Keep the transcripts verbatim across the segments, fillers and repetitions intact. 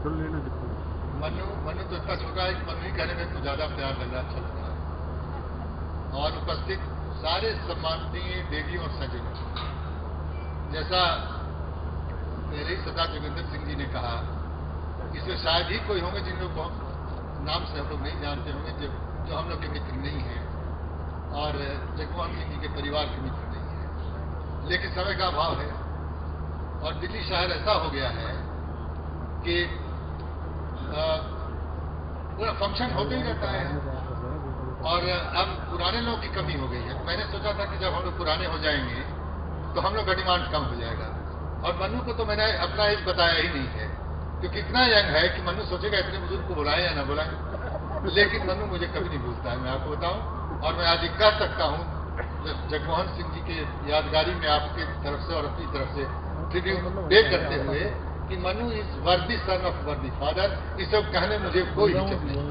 मनु मनु तो इतना छोटा है कि मनु ही कहने में तो ज्यादा प्यार लग रहा, अच्छा लग रहा है। और उपस्थित सारे सम्माननीय देवियों और सज्जनों, जैसा पहले ही सरदार जोगिंदर सिंह जी ने कहा, इसमें शायद ही कोई होंगे जिन लोग नाम से हम लोग नहीं जानते होंगे, जो जो हम लोग के मित्र नहीं हैं और जगमोहन सिंह जी के परिवार के मित्र नहीं है। लेकिन समय का अभाव है और दिल्ली शहर ऐसा हो गया है कि पूरा फंक्शन होते ही रहता है और अब पुराने लोगों की कमी हो गई है। मैंने सोचा था कि जब हम लोग पुराने हो जाएंगे तो हम लोग का डिमांड कम हो जाएगा। और मनु को तो मैंने अपना एज बताया ही नहीं है, क्योंकि इतना यंग है कि मनु सोचेगा इतने बुजुर्ग को बुलाए या ना बुलाए, लेकिन मनु मुझे कभी नहीं भूलता है, मैं आपको बताऊं। और मैं आज कह सकता हूं जगमोहन सिंह जी के यादगारी में आपके तरफ से और अपनी तरफ से ट्रिब्यूट पे करते हुए कि मनु इज वर्दी सन ऑफ वर्दी फादर, ये सब कहने मुझे कोई हिचक नहीं।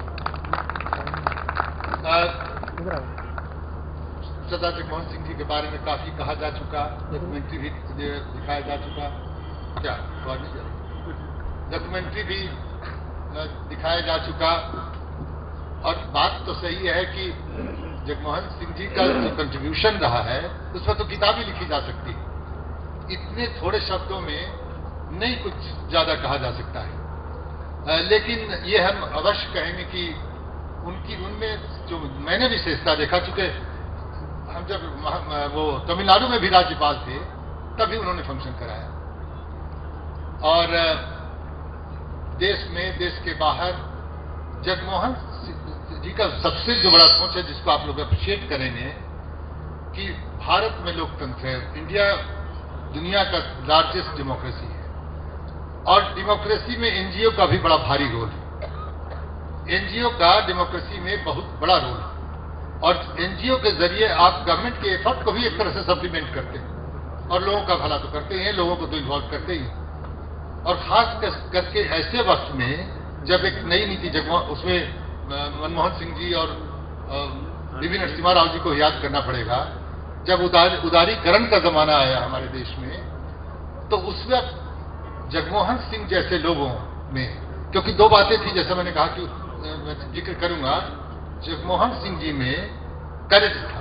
सरदार जगमोहन सिंह जी के बारे में काफी कहा जा चुका, डॉक्यूमेंट्री भी दिखाया जा चुका, क्या डॉक्यूमेंट्री भी दिखाया जा चुका। और बात तो सही है कि जगमोहन सिंह जी का जो कंट्रीब्यूशन रहा है उस पर तो किताब ही लिखी जा सकती है। इतने थोड़े शब्दों में नहीं कुछ ज्यादा कहा जा सकता है, लेकिन ये हम अवश्य कहेंगे कि उनकी उनमें जो मैंने विशेषता देखा, चूंकि हम जब वो तमिलनाडु में भी राज्यपाल थे तभी उन्होंने फंक्शन कराया और देश में देश के बाहर जगमोहन जी का सबसे जो बड़ा सोच है जिसको आप लोग अप्रिशिएट करेंगे कि भारत में लोकतंत्र है, इंडिया दुनिया का लार्जेस्ट डेमोक्रेसी है और डेमोक्रेसी में एनजीओ का भी बड़ा भारी रोल है। एनजीओ का डेमोक्रेसी में बहुत बड़ा रोल है और एनजीओ के जरिए आप गवर्नमेंट के एफर्ट को भी एक तरह से सप्लीमेंट करते हैं और लोगों का भला तो करते हैं, लोगों को तो इन्वॉल्व करते ही। और खास करके ऐसे वक्त में जब एक नई नीति जगमोहन, उसमें मनमोहन सिंह जी और वी नरसिम्हा राव जी को याद करना पड़ेगा, जब उदार उदारीकरण का जमाना आया हमारे देश में, तो उस वक्त जगमोहन सिंह जैसे लोगों में, क्योंकि दो बातें थी जैसा मैंने कहा कि मैं जिक्र करूंगा, जगमोहन सिंह जी में करेज था,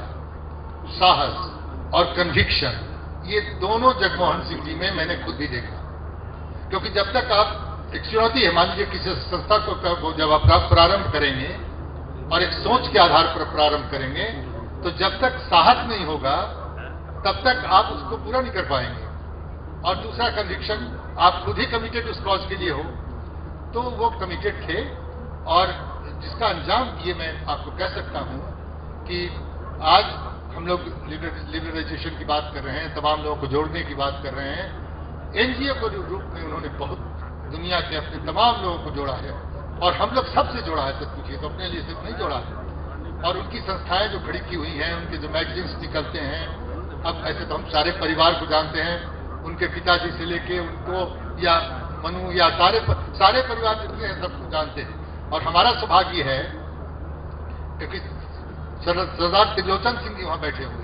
साहस और कन्विक्शन, ये दोनों जगमोहन सिंह जी में मैंने खुद भी देखा। क्योंकि जब तक आप एक चुनौती है, मान लीजिए किसी संस्था को जब आप प्रारंभ करेंगे और एक सोच के आधार पर प्रारंभ करेंगे, तो जब तक साहस नहीं होगा तब तक आप उसको पूरा नहीं कर पाएंगे। और दूसरा कन्विक्शन, आप खुद ही कमिटेड उस कॉज के लिए हो, तो वो कमिटेड थे और जिसका अंजाम ये मैं आपको कह सकता हूं कि आज हम लोग लिबरलाइजेशन की बात कर रहे हैं, तमाम लोगों को जोड़ने की बात कर रहे हैं। एनजीओ के रूप में उन्होंने बहुत दुनिया के अपने तमाम लोगों को जोड़ा है और हम लोग सबसे जोड़ा है, सच पूछिए तो अपने लिए सिर्फ नहीं जोड़ा है। और उनकी संस्थाएं जो खड़ी की हुई हैं, उनके जो मैगजीन्स निकलते हैं, अब ऐसे तो हम सारे परिवार को जानते हैं, उनके पिताजी से लेके उनको या मनु या सारे सारे परिवार जितने हैं सबको जानते हैं। और हमारा सौभाग्य है क्योंकि सरदार त्रिलोचन सिंह जी वहां बैठे हुए हैं।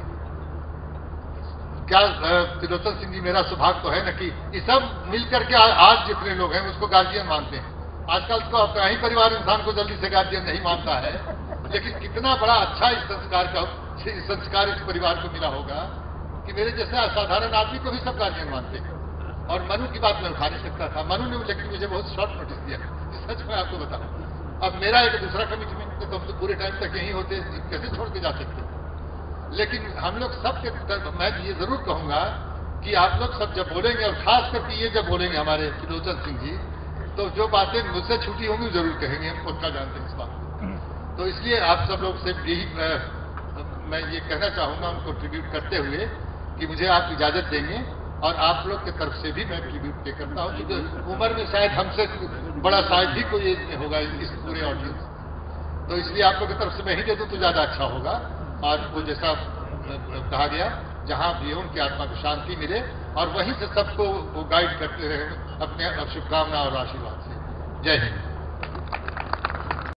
क्या त्रिलोचन सिंह जी मेरा सौभाग्य तो है न कि ये सब मिलकर के आज जितने लोग हैं उसको गार्जियन मानते हैं। आजकल तो अपना ही परिवार इंसान को जल्दी से गार्जियन नहीं मानता है, लेकिन कितना बड़ा अच्छा इस संस्कार का इस संस्कार इस परिवार को मिला होगा कि मेरे जैसे असाधारण आदमी को भी सब गार्जियन मानते हैं। और मनु की बात मैं उठा नहीं सकता था, मनु ने लेकिन मुझे बहुत शॉर्ट नोटिस दिया, सच मैं आपको बताऊं। अब मेरा एक दूसरा कमिटमेंट तो हम तो पूरे टाइम तक यहीं होते, कैसे छोड़ के जा सकते। लेकिन हम लोग सबके, मैं ये जरूर कहूंगा कि आप लोग सब जब बोलेंगे और खास करके ये जब बोलेंगे हमारे त्रिलोचन सिंह जी, तो जो बातें मुझसे छूटी होंगी जरूर कहेंगे, हम पक्का जानते हैं इस बात को। तो इसलिए आप सब लोग से यही मैं, मैं ये कहना चाहूंगा उनको ट्रिब्यूट करते हुए कि मुझे आप इजाजत देंगे और आप लोग की तरफ से भी मैं ट्रिब्यूट पे करता हूं, क्योंकि उम्र में शायद हमसे बड़ा शायद भी कोई एज में होगा इस पूरे ऑडियंस, तो इसलिए आप लोग की तरफ से मैं ही दे दूं तो ज्यादा अच्छा होगा। और वो जैसा कहा गया, जहां भी हो उनकी आत्मा को शांति मिले और वहीं से सबको वो गाइड करते रहे अपने शुभकामना और आशीर्वाद से। जय हिंद।